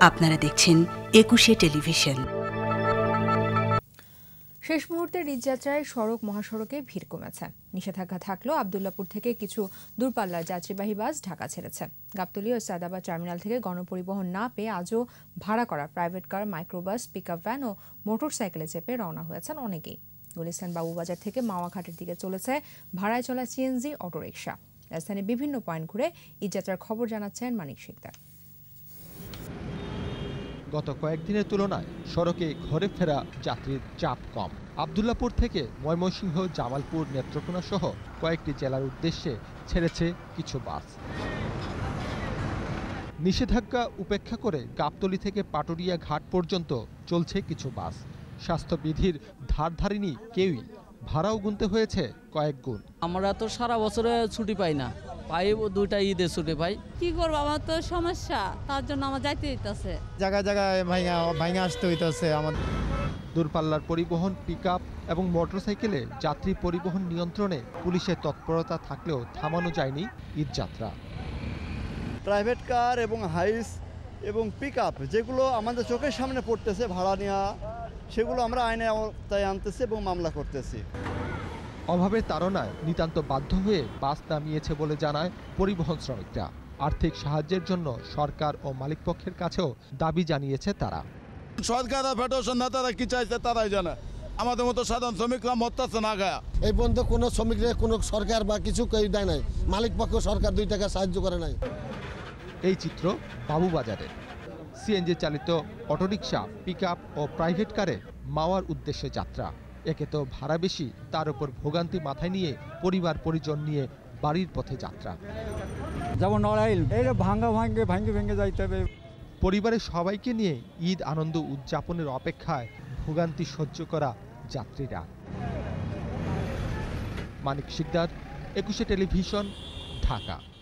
আপনারা দেখছেন ২১শে টেলিভিশন। শেষ মুহূর্তের ঈদযাত্রায় সড়ক মহাসড়কে ভিড় কমেছে। নিষেধাজ্ঞা থাকলেও আবদুল্লাপুর থেকে কিছু দূরপাল্লার যাত্রীবাহী বাস ঢাকা ছেড়েছে। গাবতলী ও সাদাবাদ টার্মিনাল থেকে গণপরিবহন না পেয়ে আজও ভাড়া করা private car, microbus, pickup van ও মোটরসাইকেলে চেপে রওনা হয়েছেন অনেকেই। গুলিস্তান বাবুবাজার থেকে মাওয়াঘাটের দিকে চলেছে ভাড়ায় চলা সিএনজি অটোরিকশা। রাজধানীর বিভিন্ন পয়েন্ট ঘুরে ঈদযাত্রার খবর জানাচ্ছেন মানিক শিকদার। গত কয়েকদিনের তুলনায় সড়কে ঘরে ফেরা যাত্রীর চাপ কম। আবদুল্লাপুর থেকে ময়মনসিংহ, জামালপুর, নেত্রকোনা সহ কয়েকটি জেলার উদ্দেশ্যে ছেড়েছে কিছু বাস। নিষেধাজ্ঞা উপেক্ষা করে গাবতলী থেকে পাটুরিয়া ঘাট পর্যন্ত চলছে কিছু বাস। স্বাস্থ্যবিধির ধার ধারিনি কেউই, ভাড়াও গুনতে হয়েছে কয়েক গুণ। আমরা তো সারা বছরে ছুটি পাই না, পাই দুইটা ঈদের ছুটি পাই। কি করবো, আমার তো সমস্যা, তার জন্য আমার যাইতে হইতেছে। জায়গায় জায়গায় ভাঙা আসতে হইতেছে। আমাদের দূরপাল্লার পরিবহন, পিকআপ এবং মোটরসাইকেলে যাত্রী পরিবহন নিয়ন্ত্রণে পুলিশের তৎপরতা থাকলেও থামানো যায়নি ঈদযাত্রা। প্রাইভেট কার এবং হাইস এবং পিকআপ যেগুলো আমাদের চোখের সামনে পড়তেছে ভাড়া নেওয়া, সেগুলো আমরা আইনে আওতায় আনতেছি এবং মামলা করতেছি। অভাবের তাড়নায় নিতান্ত বাধ্য হয়ে বাস নামিয়েছে বলে জানায় পরিবহন শ্রমিকরা। আর্থিক সাহায্যের জন্য সরকার ও মালিকপক্ষের কাছেও দাবি জানিয়েছে তারা। সরকার ফেডারেশন নেতারা কি চাইছে তারাই জানে, আমাদের মতো সাধারণ শ্রমিকরা মরতেছে না গায়া। এই পর্যন্ত কোনো শ্রমিকরা কোনো সরকার বা কিছু কেউ দেয় নাই, মালিক পক্ষ সরকার 2 টাকা সাহায্য করে নাই। এই চিত্র বাবুবাজারে। সিএনজি চালিত অটোরিকশা, পিকআপ ও প্রাইভেট কারে মাওয়ার উদ্দেশ্যে যাত্রা। একে তো ভাড়া বেশি, তার উপর ভোগান্তি মাথায় নিয়ে পরিবার পরিজন নিয়ে বাড়ির পথে যাত্রা। যেমন নড়াইল এই ভাঙ্গে যাইতে হবে। পরিবারের সবাইকে নিয়ে ঈদ আনন্দ উদযাপনের অপেক্ষায় ভোগান্তি সহ্য করা যাত্রীরা। মানিক শিকদার, ২১শে টেলিভিশন, ঢাকা।